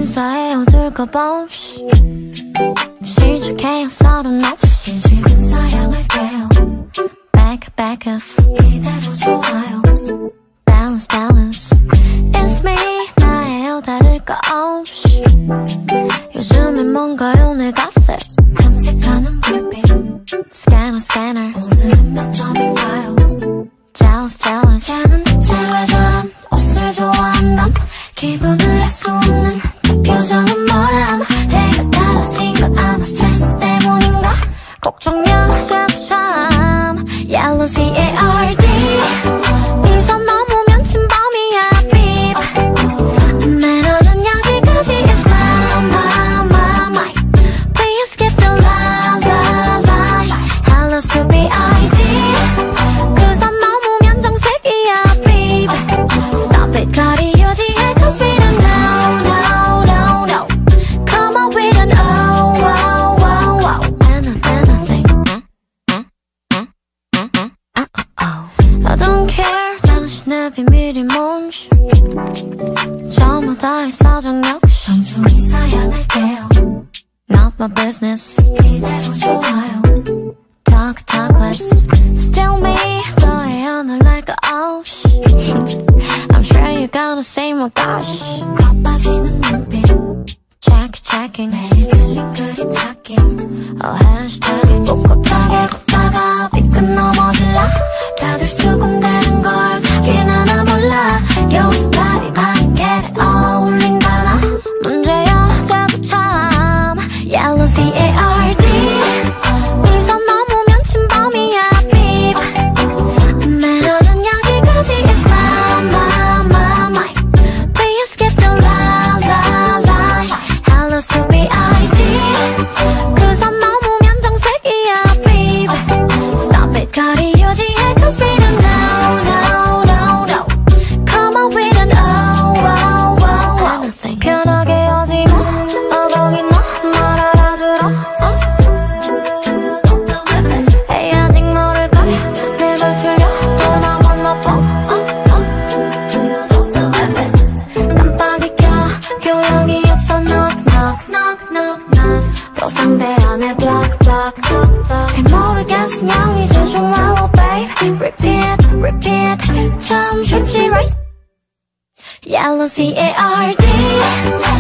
인사해 어둘까봐 없이 시작해요 서른 없이 진심은 사양할게요 Back off 이대로 좋아요 Balance It's me 나예요 다를 거 없이 요즘엔 뭔가요 내 갓에 탐색하는 불빛 Scanner 오늘은 몇 점인가요 Jealous 쟤는 대체 왜 저런 옷을 좋아한담 기분을 알 수 없는 그 표정은 뭐람 내가 달라진 건 아마 스트레스 때문인가 걱정 여자도 참 Yellow C-A-R-D 이선 넘으면 침범이야 beep 매너는 여기까지 is my Please skip the lie Hello stupid ID 그 선 넘으면 정색이야 beep Stop it 거리 유지해 cause we don't know Come on we don't I don't care 당신의 비밀이 뭔지 저마다의 사정 역시 정중히 사양할게요 Not my business 이대로 좋아요 Talk less Still me 너의 하늘날 거 없이 I'm sure you're gonna say my gosh 바빠지는 눈빛 Checking 매일 틀린 그림 찾기 Hashtagging 꼿꼿하게 걷다가 삐끗 넘어질라 다들 수군대는 걸 자기는 하나 몰라 여기서 다리 많이 get it 어울린다나 문제야 자꾸 참 Yellow C-A-R-D 이선 넘으면 침범이야 beep 매너는 여기까지 is my Please skip the lie Hello stupid ID 그 선 넘으면 정색이야 beep Stop it 거리 유지해 cause we don't know Come on we don't know anything 편하게 하지 마 거긴 너말 알아들어 에이 아직 모를걸 내 말 틀려 또 나만 나빠 깜빡이 켜 교양이 없어 knock 또 상대 안에 block 잘 모르겠으면 이제 좀 와워 babe Repeat 참 쉽지 right Yellow C-A-R-D